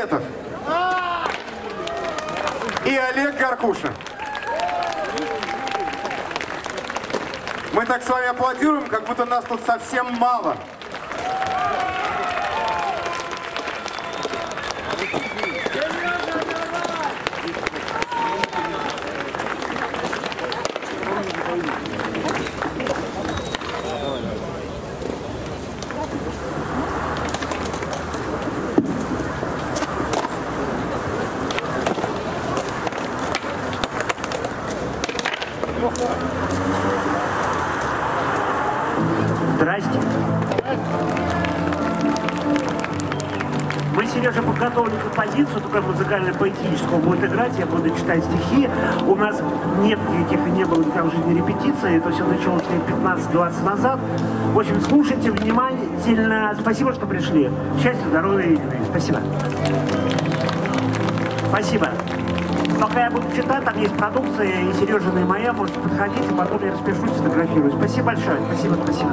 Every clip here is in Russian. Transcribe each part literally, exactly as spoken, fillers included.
Ахметов и Олег Гаркуша. Мы так с вами аплодируем, как будто нас тут совсем мало. Здрасте. Мы, Сережа, подготовили композицию, такая музыкально-поэтическую, будет играть, я буду читать стихи. У нас нет никаких, не было никогда в жизни репетиции, это все началось лет пятнадцать-двадцать назад. В общем, слушайте внимательно. Спасибо, что пришли. Счастья, здоровья и любви. Спасибо. Спасибо. Пока я буду читать, там есть продукция, и Сережина, и моя, можете подходить, и потом я распишусь, сфотографирую. Спасибо большое. Спасибо, спасибо.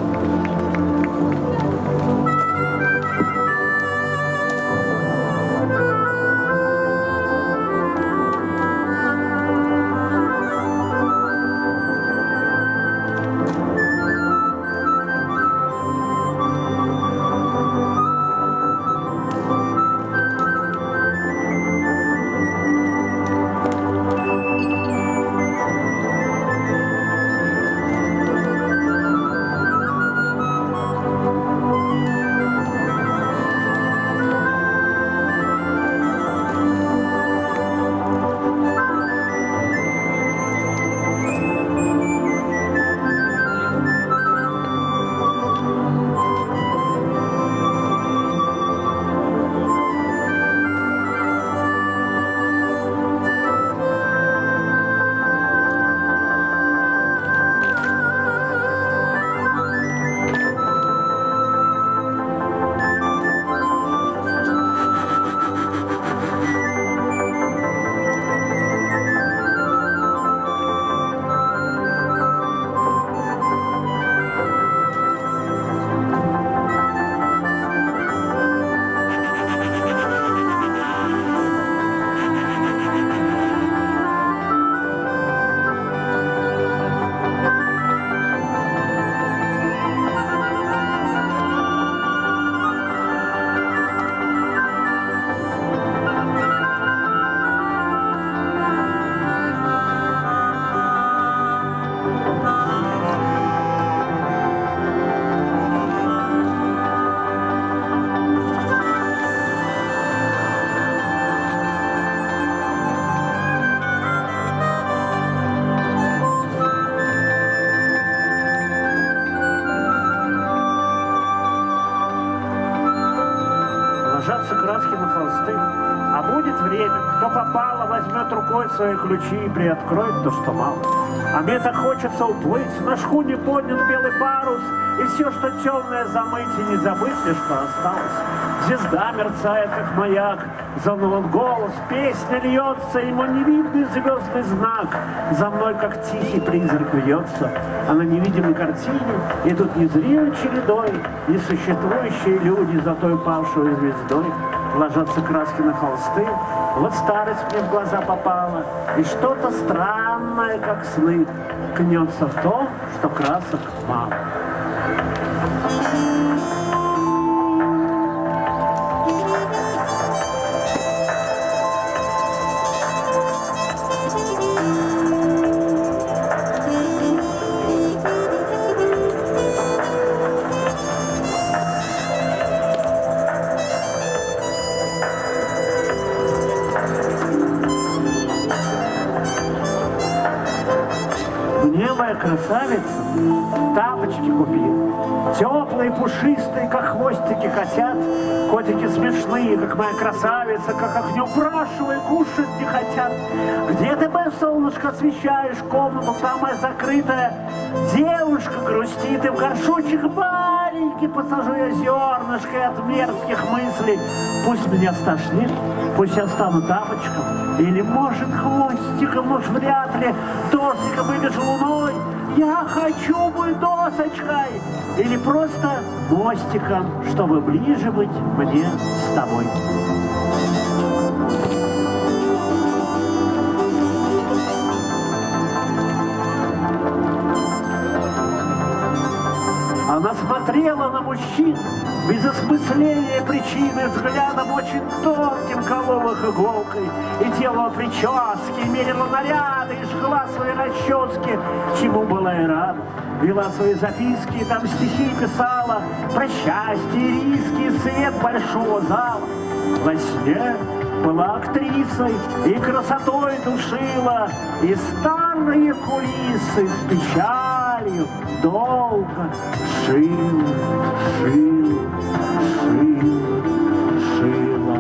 Свои ключи и приоткроет то, что мало. А мне так хочется уплыть, на шхуне поднят белый парус, и все, что темное, замыть и не забыть, лишь что осталось. Звезда мерцает, как маяк, заволнован голос, песня льется, ему невидный звездный знак. За мной, как тихий призрак, вьется, а на невидимой картине идут незримой чередой несуществующие люди за той павшую звездой. Ложатся краски на холсты, вот старость мне в глаза попала, и что-то странное, как сны, кнется в том, что красок мало. Красавица, тапочки купи, теплые, пушистые, как хвостики котят, котики смешные, как моя красавица, как огнем спрашивай, кушать не хотят. Где ты, мое солнышко, освещаешь комнату, самая закрытая? Девушка грустит, и в горшочек маленький посажу я зернышко от мерзких мыслей. Пусть меня стошнит, пусть я стану тапочком, или, может, хвостиком, уж вряд ли, дождиком или же луной. Я хочу быть досочкой или просто мостиком, чтобы ближе быть мне с тобой. мужчин, без осмысления причины, взглядом очень тонким колол их иголкой, и делала прически, и мерила наряды, и жгла свои расчески, чему была и рада. Вела свои записки, и там стихи писала про счастье, и риски, и свет большого зала. Во сне была актрисой, и красотой душила, и старые кулисы с печалью долго шила, шила, шила, шила.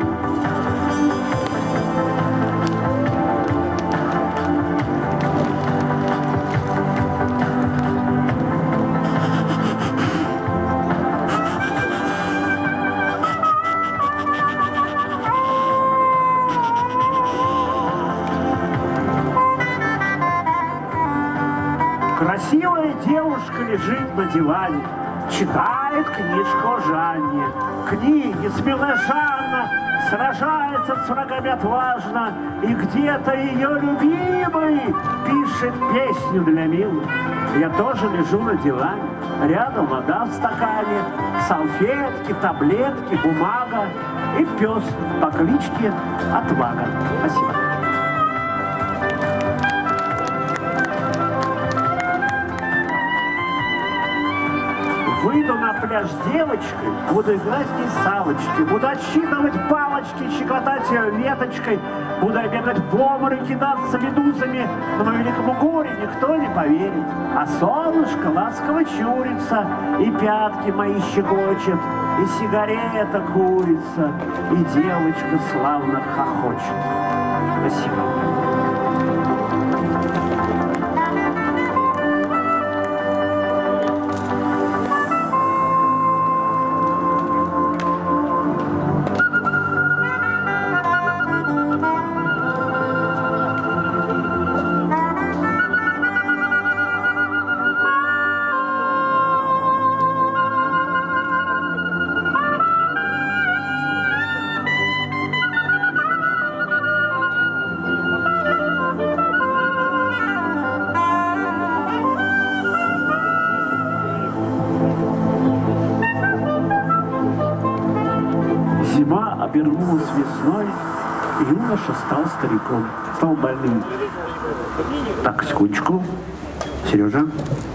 Красивая девушка лежит на диване, читает книжку о Жанне. Книги смелая Жанна сражается с врагами отважно, и где-то ее любимый пишет песню для милых. Я тоже лежу на диване, рядом вода в стакане, салфетки, таблетки, бумага и пес по кличке Отвага. Спасибо. Выйду на пляж с девочкой, буду играть с ней в салочки, буду отсчитывать палочки, щекотать ее веточкой, буду бегать в обморок, кидаться медузами, но моему великому горю никто не поверит. А солнышко ласково чурится, и пятки мои щекочет, и сигарета курится, и девочка славно хохочет. Спасибо. Зима обернулась весной, и юноша стал стариком, стал больным. Так, секундочку. Сережа.